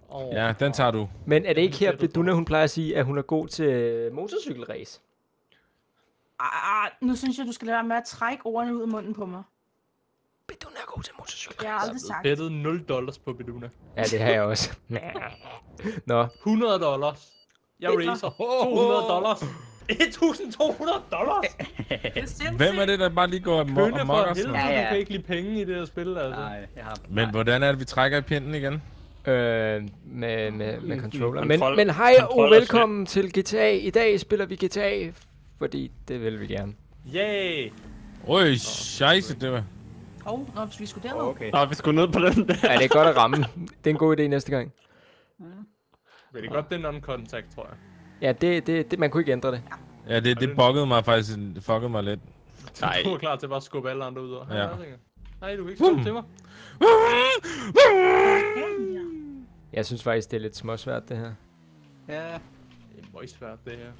Ja, den tager du. Men er det ikke her, Beduna, hun plejer at sige, at hun er god til motorcykelrace? Nu synes jeg, du skal lade være med at trække ordene ud af munden på mig. Beduna er god til motorcykelrace. Jeg har aldrig sagt. bettet $0 på Beduna. Ja, det har jeg også. Nå. $100. Jeg racer. $1.200. Hvem er det, der bare lige går og Kønne for mokker helvede, sådan? du kan ikke lide penge i det her spil, altså. Nej, jeg har... Men hvordan er det, vi trækker i pinden igen? Med controller. Kontrol- Men hej og kontrol er velkommen til GTA. I dag spiller vi GTA, fordi det vil vi gerne. Yay! Øj, scheisse, det var... Nå, hvis vi skulle derned. Okay. Nå, vi skulle ned på den der. Ja, det er godt at ramme. Det er en god idé næste gang. Men det er godt, det er non-contact, tror jeg. Ja, det man kunne ikke ændre det. Ja, det buggede mig faktisk. Det fuckede mig lidt. Nej. Du er klar til bare at skubbe alle andre ud over. Ja. Nej, du kan ikke skubbe til mig. Jeg synes faktisk, det er lidt småsvært, det her. Ja. Det er møgsvært, det her.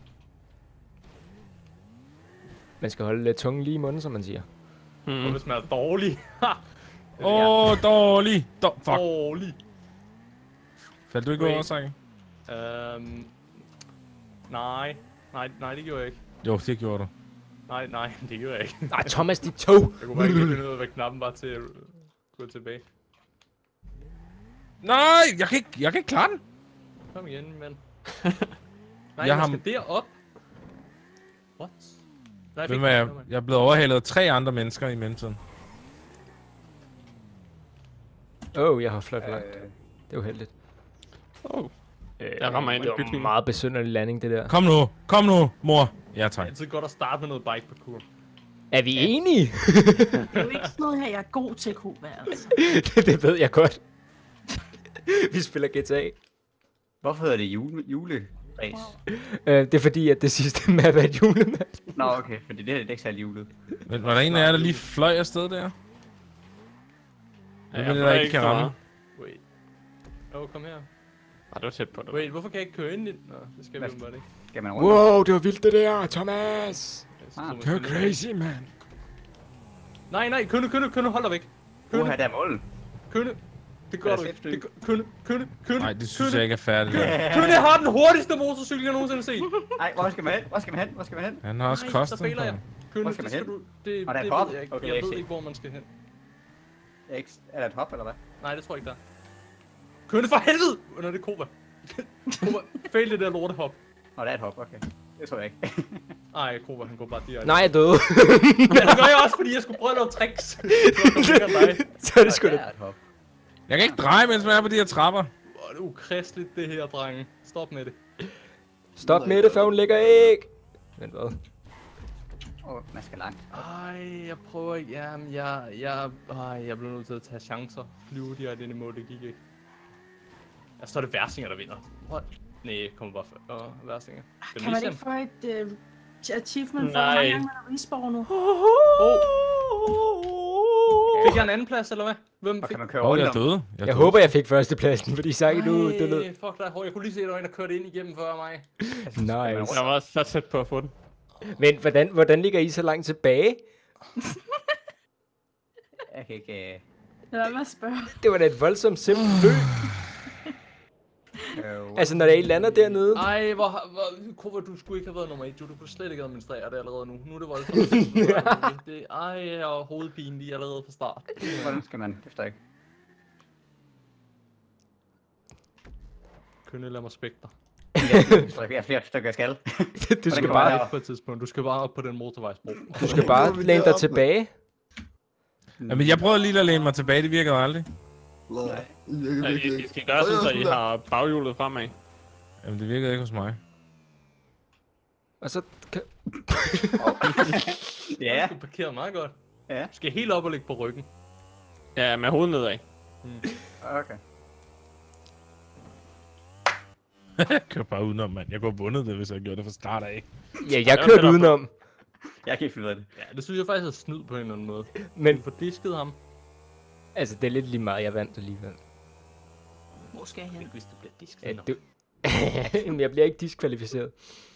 Man skal holde lidt tungen lige i munden, som man siger. Og hvis man er dårlig. Dårlig. Fuck. Dårlig. Faldt du ikke over, Sange? Nej, det gjorde jeg ikke. Jo, det gjorde du. Nej, det gjorde jeg ikke. Nej, Thomas, dit tog! Jeg kunne bare ikke finde ud af, hvad knappen var til at gå tilbage. Nej, jeg kan ikke klare den. Kom igen, mand. Jeg Nej, jeg har- skal derop. What? Nej, Hvem er jeg? Jeg er blevet overhalet af 3 andre mennesker i mellemtiden. Jeg har flot langt. Det er uheldigt. Jeg rammer ind i Det var en bygningen. meget besynderlig landing, det der. Kom nu, mor. Ja, Det tak. er altid godt at starte med noget bike parkour. Er vi enige? Det er jo ikke sådan noget her, jeg er god til, Kuba, altså. det ved jeg godt. Vi spiller GTA. Hvorfor hedder det julerace? Det er fordi, at det sidste map er et julemap. Nå, okay, fordi det er ikke særlig julet. Men var der en af jer, der lige fløj afsted der? Ja, Hvem er jeg det, fløj der ikke ikke kan så ramme? meget. Wait. Kom her. Det var tæt på det. Wait, hvorfor kan jeg ikke køre ind i den? Nå, det skal vi jo bare ikke. Skal man rundt? Wow, det var vildt det der, Thomas. Det var crazy, man. Nej, kønne, hold dig væk. Uha, der er målen. Kønne. Det gør du ikke. Kønne. Nej, det synes jeg ikke er færdigt. Kønne har den hurtigste motorcykel, jeg nogensinde har set. Nej, hvor skal man hen? Han har også Nej, kostet. så fejler jeg. Kønne, Hvor skal man hen? Det Og der er et ved hop? jeg ikke. Okay, Jeg jeg ved ser. ikke, hvor man skal hen. Er der et hop, eller hvad? Nej, det tror jeg ikke, der er. Kønne for helvede! Nå, det er Koba. Koba, fail det der lortehop. Nå, der er et hop, okay. Det tror jeg ikke. Ej, Koba, han går bare direkte. Nej, jeg døde. Ja, det gør jeg også, fordi jeg skulle prøve at lave tricks. Så er det sgu Der da. er et hop. Jeg kan ikke dreje, mens man er på de her trapper. Hvor er det ukristeligt, det her, drenge. Stop med det. Stop med det, før hun lægger æg. Men hvad? Man skal langt. Ej, jeg prøver ikke. Jamen, jeg bliver nødt til at tage chancer. Flyve direkte ind i mål, det gik ikke. Ja, så er det Versinger, der vinder. What? Nej, kommer bare før. Versinger. Kan man ikke få et achievement for, Nej. hver gang man er respawnet? Fik jeg en anden plads, eller hvad? Hvem Og fik? kan man køre rundt Jeg om? døde. Jeg håber, jeg fik førstepladsen, fordi Sange du Ej, døde. fuck dig. Jeg kunne lige se, at der var en, der kørte ind igennem før mig. Nice. Jeg var så tæt på at få den. Men hvordan ligger I så langt tilbage? Jeg kan ikke... Lad mig spørge. Det var da et voldsomt simpelt løb. Altså, når I lander dernede. Ej, Koba, du skulle ikke have været nummer 1. Du kunne slet ikke administrere det allerede nu. Nu er det voldsomt. Ej, jeg har hovedpine lige allerede fra start. Hvordan skal man? Det forstår jeg ikke. Kønne, lad mig spække dig. Jeg har flere stykker, jeg skal. Du skal kan bare, man- På et tidspunkt. Du skal bare op på den motorvejsbro. du skal bare læne dig tilbage. Jamen, jeg prøvede lige at læne mig tilbage. Det virkede aldrig. Ja, I skal gøre sådan, så I har baghjulet fremad. Jamen, det virkede ikke hos mig. Og så... Ja. Du parkerer meget godt. Ja. Du skal helt op og ligge på ryggen. Ja, med hovedet nedad. Okay. Jeg kører bare udenom, mand. Jeg går vundet det, hvis jeg gjorde det fra start af. Ja, jeg kørte udenom. Jeg kan ikke finde ud af det. Ja, det synes jeg faktisk er snyd på en eller anden måde. Men Du får disket ham. altså, det er lidt lige meget, jeg vandt alligevel. Hvor skal jeg hen? Hvis det bliver disket. Ja, du... Jamen, jeg bliver ikke diskvalificeret.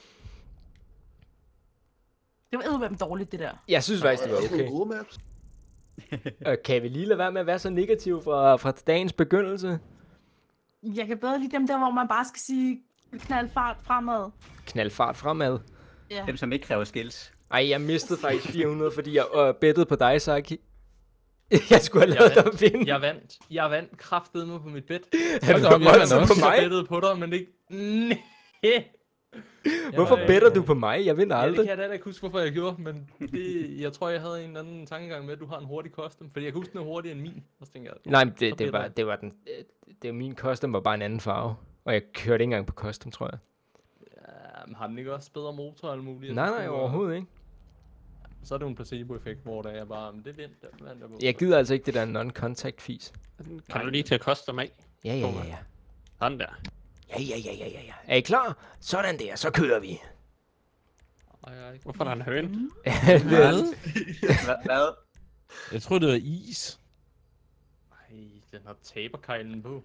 Det var eddermame dårligt, det der. Jeg synes faktisk, det var okay. Og kan vi lige lade være med at være så negativ fra dagens begyndelse? Jeg kan bedre lide dem der, hvor man bare skal sige knald fart fremad. Knald fart fremad. Ja. Dem, som ikke kræver skills. Ej, jeg mistede faktisk 400, fordi jeg bettede på dig, Saki. Jeg skulle have lavet dig at vinde. Jeg vandt kraftedeme på mit bet. Hold da op, jeg vandt også også. på mig. Jeg bettede på dig, men ikke... Nej. Hvorfor better du på mig? Jeg vinder Ja, det aldrig. kan jeg da ikke huske, hvorfor jeg gjorde, men jeg tror, jeg havde en eller anden tankegang med, at du har en hurtig custom. Fordi jeg kan huske, den er hurtigere end min. Og så tænkte jeg, Nej, men så det var den... Det var min custom var bare en anden farve. Og jeg kørte ikke engang på custom, tror jeg. ja, men har den ikke også bedre motor og alt muligt? Nej, overhovedet ikke. Så er det jo en placebo-effekt, hvor der er bare, men det vandt jeg på. Jeg gider altså ikke det der non-contact fis. Kan du lige til at koste mig? Ja. Sådan der. Ja. Er I klar? Sådan der, så kører vi. Ej. Hvorfor er der en høne? Hvad? Jeg troede, det var is. Ej, den har taberkejlen på.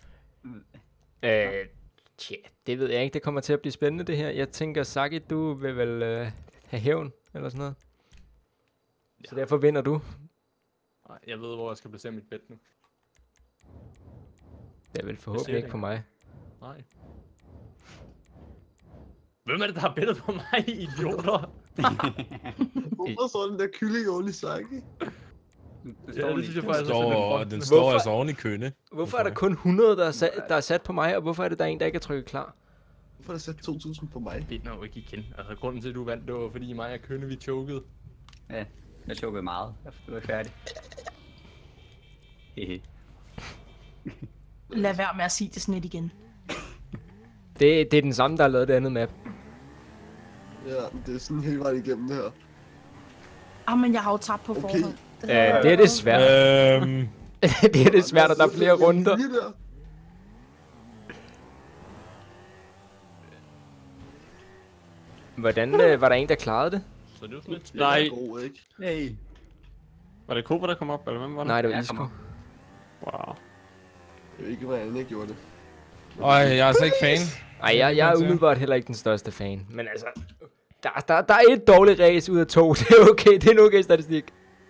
Tja, det ved jeg ikke. Det kommer til at blive spændende, det her. Jeg tænker, Saki, du vil vel have hævn, eller sådan noget. Så derfor vinder du. Nej, jeg ved, hvor jeg skal placere mit bet nu. Det er vel forhåbentlig ikke på mig. Nej. Hvem er det, der har bettet på mig, idioter? Hvorfor så den der kylling oven i Saki? Ja, det synes jeg faktisk Den står altså oven i kønne. Hvorfor er der kun 100, der er sat på mig, og hvorfor er det, der er en, der ikke er trykket klar? Hvorfor er der sat 2.000 på mig? Det er jo ikke igen. Altså, grunden til, at du vandt, det var, fordi mig og Kønne, vi chokede. Ja, jeg chokede meget. Jeg var færdig. Hehe. Lad være med at sige det sådan lidt igen. Det er den samme, der har lavet det andet map. Ja, det er sådan hele vejen igennem det her. Men jeg har jo tabt på forhånd. Det er det svært. Det er det svært, at der er flere runder. Der. Hvordan var der en, der klarede det? Så det er jo sådan lidt... Nej. Det er god, ikke? Hey. Var det Cooper, der kom op, eller hvem var det? Nej, det var Ja, Isko. kom Wow. Jeg ved ikke, hvordan jeg gjorde det. Jeg er altså ikke fan. Ej, jeg er umiddelbart heller ikke den største fan. Men altså, der er et dårligt race ud af 2. Det er okay, det er en okay statistik.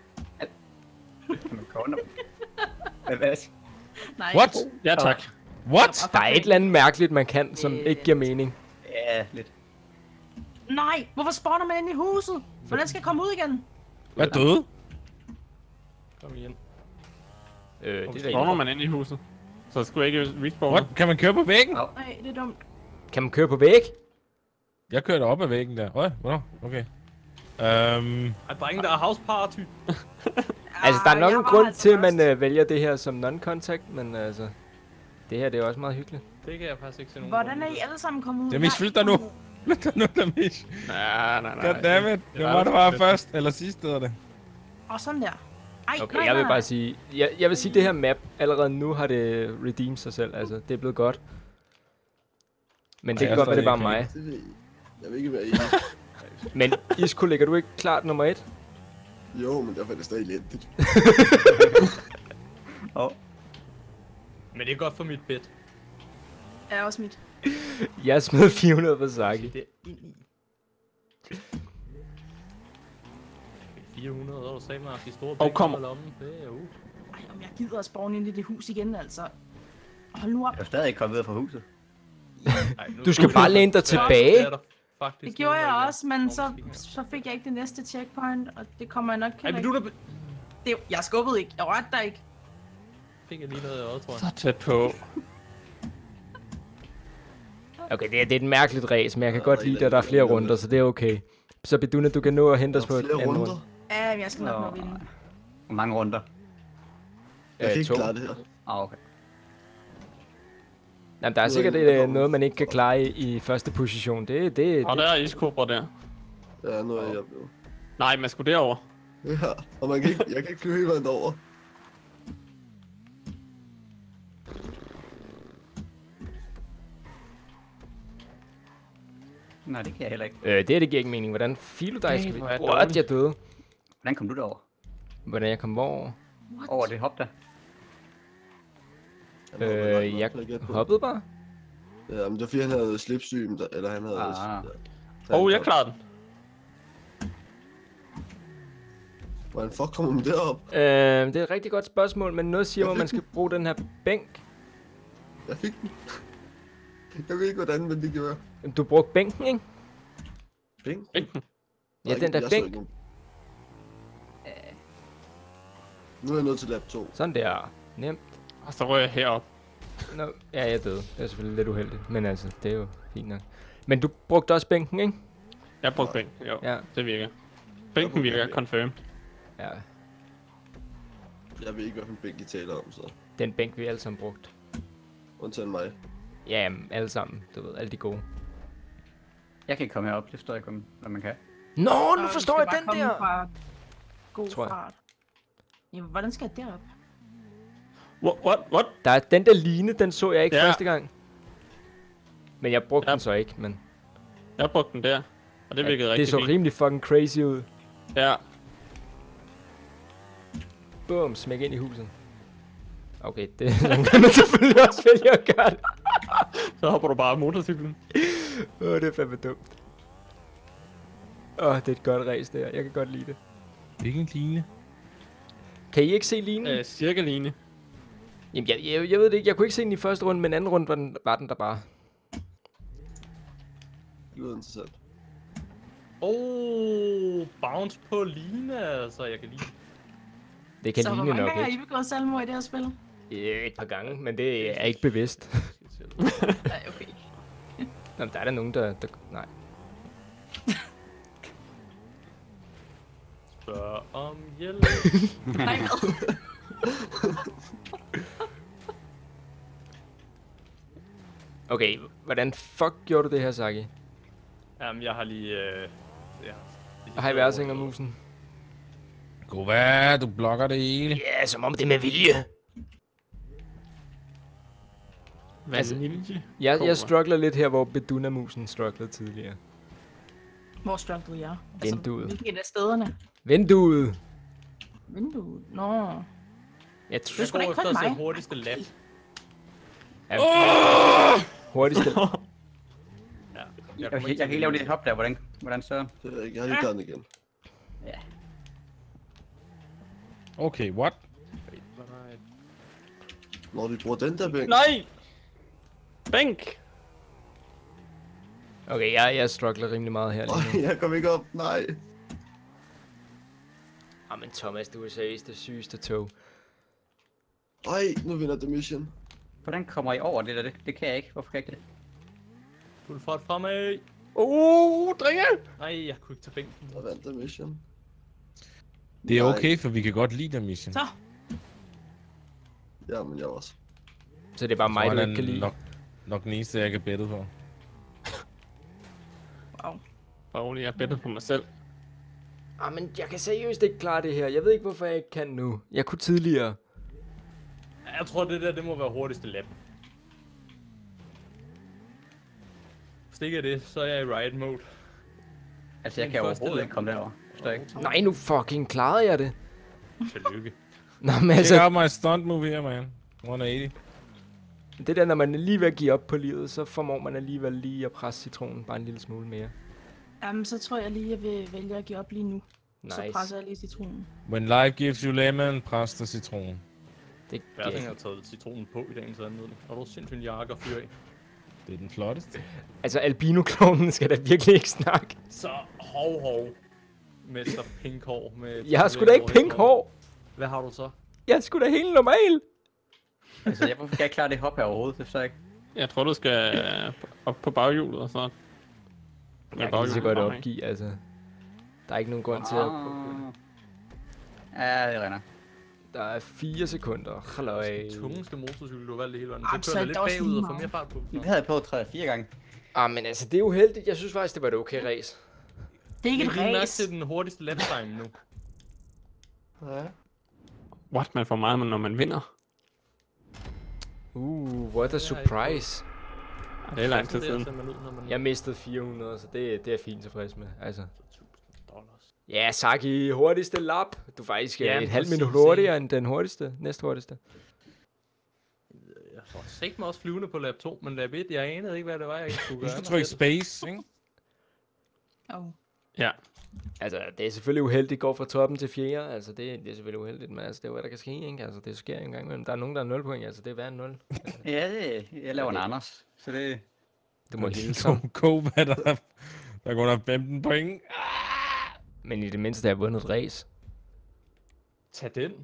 Hvad? Nej. What? Ja, tak. What? Der er et eller andet mærkeligt, man kan, som ikke giver mening. Ja, lidt. Nej, hvorfor spawner man inde i huset? Hvordan skal jeg komme ud igen? Hvad døde? Kom igen. Det Spawner man inde i huset? Så skulle jeg ikke respawne? What? Kan man køre på væggen? Nej, det er dumt. Kan man køre på væg? Jeg kørte op ad væggen der. Hvornår? Okay. Ej, drenge, der er house party. Altså, der er nok jeg en var grund altså til, at først. man vælger det her som non-contact, men altså, det her det er også meget hyggeligt. Det kan jeg faktisk ikke se nogen Hvordan grund er til. I alle sammen kommet ud? Det er mest fyldt der nu. Flyt dig nu, Damish. Nej. Goddammit. Det var det bare først. Eller sidst hedder det. Og sådan der. Ej, Okay, nej, jeg vil nej, bare nej. sige, jeg vil sige, det her map, allerede nu har det redeemed sig selv, altså, det er blevet godt. Men det jeg kan er godt være, det er bare stadig mig. Det ved jeg. Jeg vil ikke være enig. Men Isko, ligger du ikke klart nummer 1? Jo, men derfor er det stadig elendigt. Men det er godt for mit bet. Er også mit. Jeg smed 400 på Saki. Det er ind i. 400, og du sagde mig, at de store penge kom. på lommen. Det er Ej, om jeg gider at spawne ind i det hus igen, altså. Hold nu op. Jeg er stadig ikke kommet videre fra huset. Ej, nu- Du skal bare læne dig tilbage. Det er der faktisk Det gjorde nogen, jeg der også, ikke men er. så fik jeg ikke det næste checkpoint, og det kommer jeg nok Ej, heller men du ikke. der Jeg skubbede ikke. Jeg rørte dig ikke. fik jeg lige noget i øjet, tror jeg. Så tæt på. Okay, det er et mærkeligt race, men jeg kan godt lide det, at der er flere runder, så det er okay. Så Beduna, du kan nå at hente os på Der et er flere andet runder. runde. Ja, men jeg skal nok nå at vinde. Hvor mange runder? Jeg kan ikke 2. klare det her. Okay. Jamen, der er sikkert noget, man ikke kan klare i første position. Og der er iskobra der. Der er noget, jeg ved. Nej, man skulle derover. Ja, og man kan ikke, jeg kan ikke flyve hele vejen over. Nej, det kan jeg heller ikke. Det giver ikke mening. Hvordan filer dig skal vi? hvor er det What, dårligt. jeg døde. Hvordan kom du derover? Hvordan jeg kom hvor? Over det hop der? Jeg hoppede bare. Ja, men det var fordi, han havde slipstream, eller han havde... Jeg klarede den. Hvordan fuck kommer man derop? Det er et rigtig godt spørgsmål, men noget siger mig, at man skal bruge den her bænk. Jeg fik den. Jeg ved ikke, hvordan, men det gjorde jeg. Du brugte bænken, ikke? Bing? Ja, den der jeg så bænk. ikke nogen. Nu er jeg nødt til lab 2. Sådan der. Nemt. Og så rører jeg herop. Nå, ja, jeg døde. Det er selvfølgelig lidt uheldigt, men altså, det er jo fint nok. Men du brugte også bænken, ikke? Jeg brugte bænk. Jo, Ja. det virker. Bænken virker, confirm. Ja, Jeg ved ikke, hvilken bænk I taler om, så. den bænk, vi alle sammen brugt. Undtagen mig. Ja, jamen, alle sammen. Du ved, alle de gode. Jeg kan ikke komme herop, det forstår jeg ikke, hvad man kan. Nå, nu Og forstår vi jeg skal den bare komme der! Fra god Tror jeg. fart. Jamen, hvordan skal jeg derop? What? Der er den der line, den så jeg ikke Ja. første gang. Men jeg brugte Ja. den så ikke, men Jeg brugte den der. Og det virkede det rigtig så fint. rimelig fucking crazy ud. Ja. Bum, smæk ind i huset. Okay, det kan man selvfølgelig også vælge at gøre det. Så hopper du bare af motorcyklen. Det er fandme dumt. Det er et godt race der. Jeg kan godt lide det. Hvilken line? Kan I ikke se linjen? Cirka ligne. Jamen, jeg ved det ikke. Jeg kunne ikke se den i første runde, men anden runde var den der bare. Det lyder interessant. Bounce på Line, altså jeg kan lide. Det kan Så hvor ligne mange nok gange har I ikke. begået selvmord i det her spil? Et par gange, men det er ikke bevidst. Nej, okay. Nå, der er der nogen, der... Nej. Spørg om hjælp. Nej, hvad? Okay, hvordan fuck gjorde du det her, Saki? Jamen, jeg har lige... Hej, Værsing og Musen. God hvad? Du blokker det hele. Ja, som om det er med vilje. Altså, Vanilje. Jeg struggler lidt her, hvor Beduna-musen strugglede tidligere. Hvor strugglede jeg? Vinduet. Hvilket af stederne? Vinduet! Vinduet? Nå. Jeg Jeg sgu da går ikke efter kun at se mig. hurtigste lap. Hurtigste. Ja. Jeg kan ikke lave det hop der, hvordan så? Det ved jeg ikke. Jeg har lige klaret den igen. Okay, what? Når de bruger den der bænk. Nej! Bænk! Okay, jeg struggler rimelig meget her lige nu. Jeg kom ikke op. Nej. Men Thomas, du er seriøst det sygeste tog. Ej, nu vinder The Mission. Hvordan kommer I over det der? Det kan jeg ikke. Hvorfor kan jeg ikke det? Fuld fart fremad. Drenge! Nej, jeg kunne ikke tage bænken. Der vandt The Mission. Det er Nej. okay, for vi kan godt lide den mission. Så. Ja, men jeg også. Så det er bare mig, du ikke kan lide. Nok den eneste, jeg kan bette på. Wow. Bare rolig, jeg bettet på mig selv. Men jeg kan seriøst ikke klare det her. Jeg ved ikke, hvorfor jeg ikke kan nu. Jeg kunne tidligere. Jeg tror, det må være hurtigste lap. Hvis det ikke er det, så er jeg i riot mode. Altså, jeg Den kan første overhovedet lap. ikke komme derover. Forstår jeg ikke. Nej, nu fucking klarede jeg det. Tillykke. Nå, men Check altså, out my stunt move her, man. 180. det der, når man er lige ved at give op på livet, så formår man alligevel lige at presse citronen bare en lille smule mere. Jamen, så tror jeg lige, jeg vil vælge at give op lige nu. Så Nice. presser jeg lige citronen. When life gives you lemon, pres der citron. Det Værsing har taget citronen på i dagens anledning. Og du er sindssygt jakker fyr i. Det er den flotteste. Altså, albino-klovnen skal da virkelig ikke snakke. Så hov. Mester Pinkhår med... Jeg har sgu da ikke pink hår. Hvad har du så? Jeg er sgu da helt normal. Altså, hvorfor kan jeg ikke klare det hop her overhovedet? Det forstår jeg ikke. Jeg tror, du skal op på baghjulet og sådan. Jeg kan lige så godt opgive, altså. Der er ikke nogen grund til at... Ja, det regner. Der er 4 sekunder. Halløj. Tungeste motorcykel, du har valgt i hele verden. Jamen, Så så kører er du lidt det også bagud lige og får meget. mere fart på. Vi havde prøvet 3-4 gange. Men altså, det er uheldigt. Jeg synes faktisk, det var et okay race. Det er ikke Jeg et er nok race. til den hurtigste lap time nu. Ja. What? Man får meget, når man vinder. What a surprise. Det er lang tid siden. Jeg mistede 400, så det er jeg fint tilfreds med. Altså. $1000. Ja, Saki, hurtigste lap. Du er faktisk Ja, et halvt præcis, minut hurtigere end den hurtigste, næsthurtigste. Jeg får sagt mig også flyvende på lap 2, men lap 1, jeg anede ikke, hvad det var, jeg skulle Du gøre. skal trykke space, ikke? Oh. Ja. Altså, det er selvfølgelig uheldigt, går fra toppen til 4. Altså, det er selvfølgelig uheldigt, men altså, det er jo, hvad der kan ske, ikke? Altså, det sker en gang imellem. Der er nogen, der er 0 point, altså, det er værd en 0. Ja, jeg laver en Anders. Så det... Du må hilse som. Hvad der går der 15 point. Men i det mindste har jeg vundet et race. Tag den.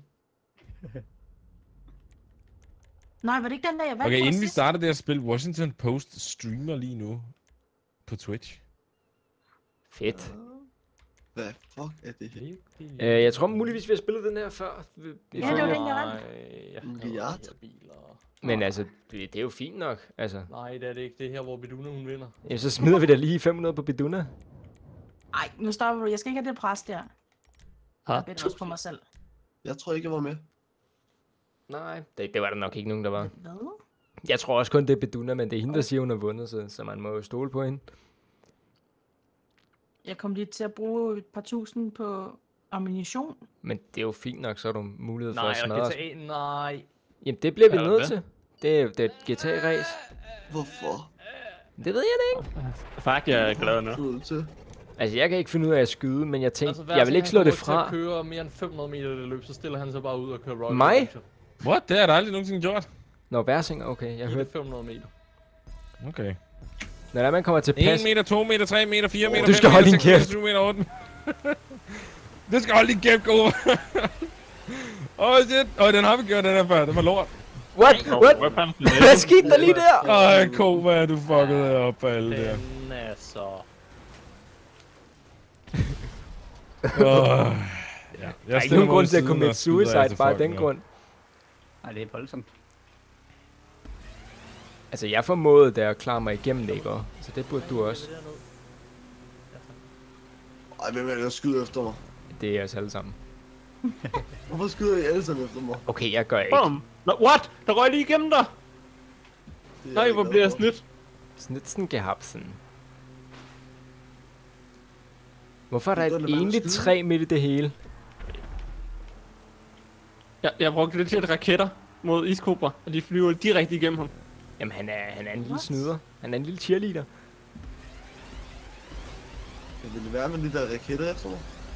Nej, var det ikke den der, jeg vandt Okay, på inden vi sidst? starter det her spil, Washington Post streamer lige nu på Twitch. Fedt. Hvad fuck er det her? Jeg tror muligvis, vi har spillet den her før. Ja, det var den, jeg vandt. Jeg Milliard. hader biler. Men altså, det er jo fint nok. Altså, Nej, det er det ikke. Det er her, hvor Beduna hun vinder. jamen, så smider vi da lige 500 på Beduna. Ej, nu stopper du. Jeg skal ikke have det pres der. Jeg bedte også på mig selv. Jeg tror ikke, jeg var med. Nej, det var der nok ikke nogen, der var. Hvad? Jeg tror også kun, det er Beduna, men det er hende, der siger, hun har vundet, så man må jo stole på hende. Jeg kom lige til at bruge et par tusind på ammunition. Men det er jo fint nok, så har du mulighed for Nej, at eller smadre os. GTA, nej. Jamen, det bliver vi Er der nødt det? til. Det er et GTA-race. Hvorfor? Det ved jeg det ikke. Fuck, jeg er glad nu. Du er nødt til. Altså, jeg kan ikke finde ud af at skyde, men jeg tænkte, hver jeg vil gang ikke han slå det kommer til fra. at køre mere end 500 meter i det løb, så stiller han sig bare ud og kører Royal Mig? Adventure. What? Det har jeg aldrig nogensinde gjort. Nå, Versing, okay, jeg I hørte. det 500 meter. Okay. Når der man kommer til 1 pas. meter, 2 meter, 3 meter, 4 meter, Du skal 5 holde meter, din 6 meter, kæft. 7 meter, 8 Det skal holde din kæft, gå. Shit. Den har vi gjort, den her før. Den var lort. What? Hvad skete der lige der? Ko, hvad er du fucket op på alle der. Den er så... Ja. Der er ikke nogen grund til at commit suicide bare af den grund. Nej, det er voldsomt. Altså, jeg formåede da at klare mig igennem det, ikke? Så det burde du også. Ej, hvem er det, der skyder efter mig? Det er os alle sammen. Hvorfor skyder I alle sammen efter mig? Okay, jeg gør ikke. Bum. Nå, what? Der røg lige igennem dig. Det er Nej, jeg hvor glad bliver jeg for. snydt. Snitsen gehabsen. Hvorfor er der Det er et da, man må enligt skyde. træ midt i det hele? Jeg brugte lidt raketter mod iskobra, og de flyver direkte igennem ham. Jamen, han er en lille snyder. Han er en lille cheerleader. Jeg ville være med de der raketter efter mig.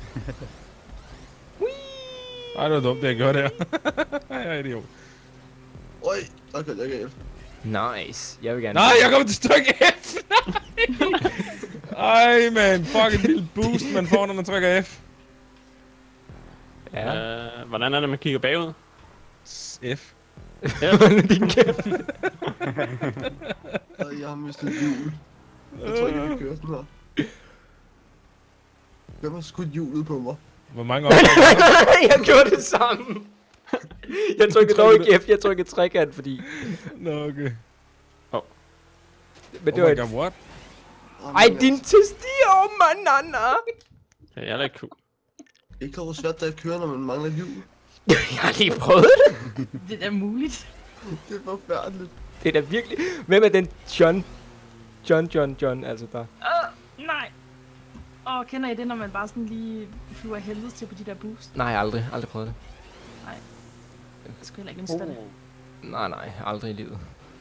Ej, det var dumt, det jeg gjorde der. Jeg er idiot. Øj, der kan jeg galt. Nice. Jeg vil gerne... Nej, jeg kommer til stykke F. Ej, man. Fuck en lille boost, man får, når man trykker F. Ja. Hvordan er det, man kigger bagud? F. Din kæft. Ej, jeg har mistet hjul. Jeg tror ikke, jeg kan køre sådan her. Hvem har skudt hjulet på mig? Hvor mange år? Jeg gjorde det samme. Jeg trykkede dog ikke F, jeg trykkede trekant, fordi... Nå, okay. Men det Oh var my god, what? Ej, din testier, manana! Det er da ikke cool. Ikke klar, hvor svært det er at køre, når man mangler hjul. Jeg har lige prøvet det. Det er da muligt. Det er forfærdeligt. Det er da virkelig... Hvem er den John, altså der? Nej. Kender I det, når man bare sådan lige flyver helvedes til på de der boost? Nej, aldrig prøvet det. Jeg skal heller ikke ønske det. Nej, aldrig i livet.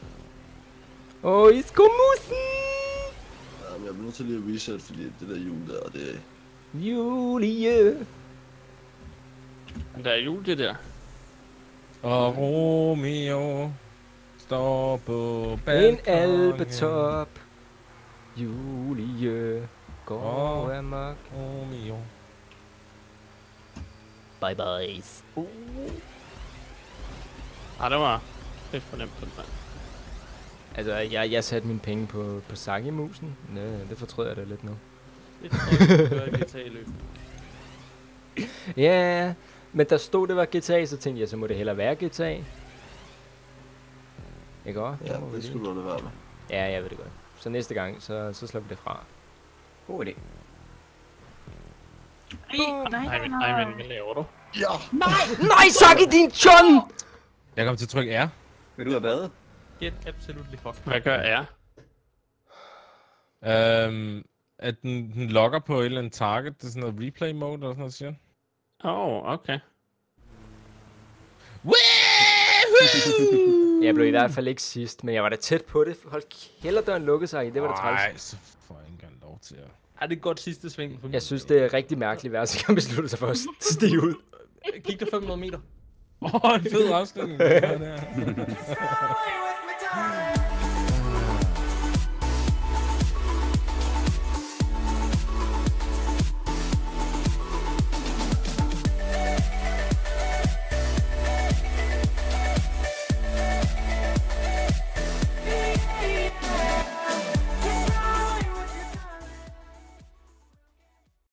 Iskomusen! Ja, men jeg bliver nødt til lige at reset, fordi det der hjul der, det er... Julie. Der er jul, det der. Og Romeo står på En balkongen. alpetop. Julie går amok. Romeo. Bye boys. Ej, det var lidt for nemt, mand. Altså, jeg satte mine penge på Saki-musen. Det fortryder jeg da lidt nu. Det tror jeg, du gør i GTA-løb. Ja, men der stod, det var GTA, så tænkte jeg, så må det hellere være GTA. Ikke også? Ja, det skulle du da være med. Ja, jeg ved det godt. Så næste gang, så slår vi det fra. God idé. Nej, men hvad laver du? Ja! Nej, Saki, din John! Jeg kommer til at trykke R. Vil du have badet? Get absolutely fuck. Hvad gør jeg? At den logger på et eller andet target. Det er sådan noget replay mode eller sådan noget, siger den. Okay. Jeg blev i hvert fald ikke sidst, men jeg var da tæt på det. Hold kælderdøren lukkede sig i, det var da træls. Nej, så får jeg ikke engang lov til at... Er det et godt sidste sving? For Jeg synes, det er rigtig mærkeligt, hver gang han beslutter sig for at stige ud. Gik der 500 meter? En fed afslutning. Det der.